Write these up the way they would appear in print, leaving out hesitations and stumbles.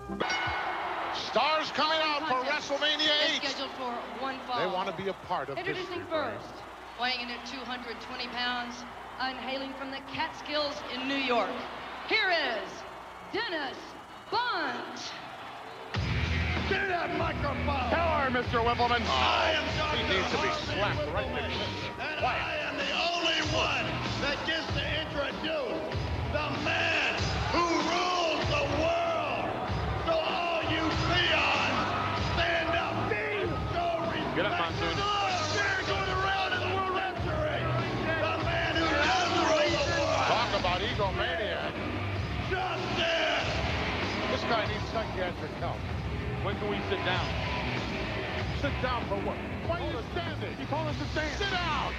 Stars coming out for WrestleMania 8. Scheduled for one fall. They want to be a part of Introducing first, weighing in at 220 pounds, and hailing from the Catskills in New York. Here is Dennis Bunt. Give me that microphone. Tell her, Mr. Wippleman. I am Dr. He needs to be Harvey slapped right Wippleman, there. and I am the only one that gets to introduce the man who rules the world. So all you peons, stand up. Show respect. Get up, Monsoon. They're going around in the World Wrestling. The man who does rule the world. Talk about egomaniac. Justice. This guy needs psychiatric help. When can we sit down? Sit down for what? Why are you standing? You told us to stand. Sit down!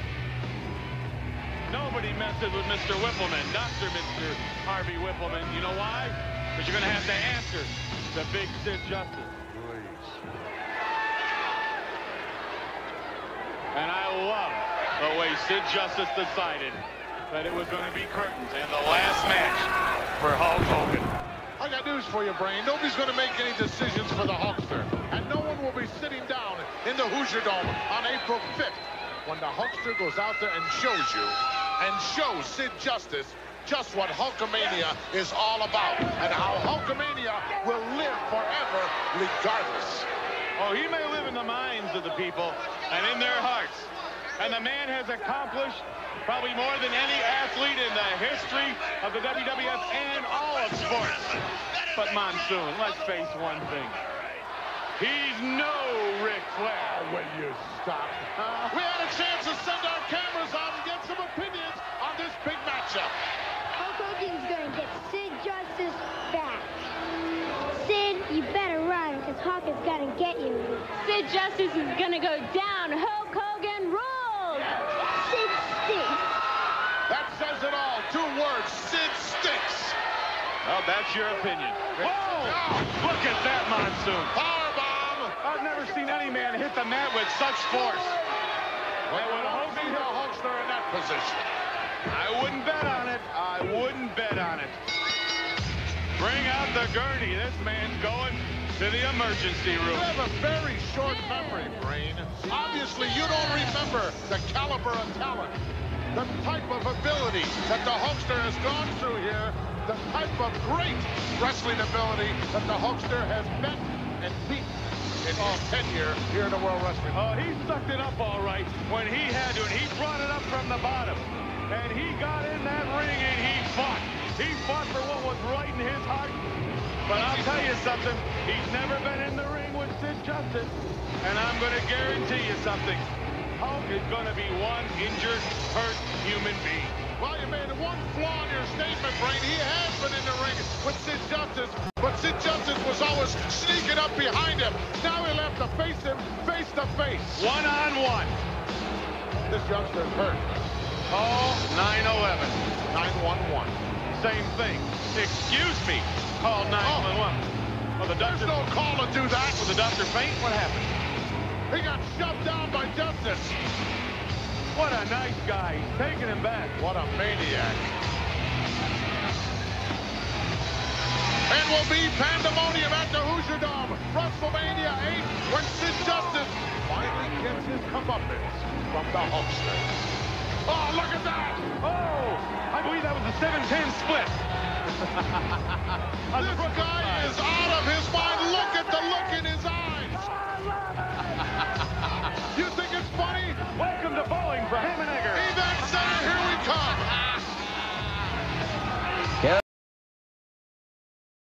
Nobody messes with Mr. Wippleman, Dr. Mr. Harvey Wippleman. You know why? Because you're going to have to answer to big Sid Justice. Please. And I love the way Sid Justice decided that it was going to be curtains and the last match for Hulk Hogan. I got news for you, Brain. Nobody's going to make any decisions for the Hulkster. And no one will be sitting down in the Hoosier Dome on April 5th when the Hulkster goes out there and shows you and shows Sid Justice just what Hulkamania is all about and how Hulkamania will live forever regardless. Oh, he may live in the minds of the people and in their hearts. And the man has accomplished probably more than any athlete in the history of the WWF and all of sports. But Monsoon, let's face one thing. He's no Ric Flair. Will you stop? We had a chance to send our cameras out and get some opinions on this big matchup. Hulk Hogan's gonna get Sid Justice back. Sid, you better run, because Hulk is gonna get you. Sid Justice is gonna go down. Hulk Hogan rules! Sid stinks. That says it all. 2 words. Sid stinks. Well, that's your opinion. Whoa! Look at that, Monsoon. Powerbomb. I've never seen any man hit the mat with such force. When Hogan the Hulkster in that position. I wouldn't bet on it. I wouldn't bet on it. Bring out the gurney. This man's going to the emergency room. You have a very short memory, Brain. Obviously, you don't remember the caliber of talent, the type of ability that the Hulkster has gone through here, the type of great wrestling ability that the Hulkster has met and beat in his tenure here in the World Wrestling. Oh, he sucked it up all right when he had to, and he brought it up from the bottom. And he got in that ring and he fought. He fought for what was right in his heart. But I'll tell you something, he's never been in the ring with Sid Justice. And I'm going to guarantee you something. Hulk is going to be one injured, hurt human being. Well, you made one flaw in your statement, Brain. He has been in the ring with Sid Justice, but Sid Justice was always sneaking up behind him. Now he'll have to face him face to face. One-on-one. This youngster's hurt. Call 911. 911. Same thing. Excuse me. Call 911. Well, the There's doctor. no call to do that. Was the doctor faint? What happened? He got shoved down by Justice. What a nice guy. He's taking him back. What a maniac. And will be pandemonium at the Hoosier Dome. WrestleMania 8 when Sid Justice finally gets his comeuppance from the Hulkster. Oh, look at that! Oh, I believe that was a 7-10 split. This guy is out of his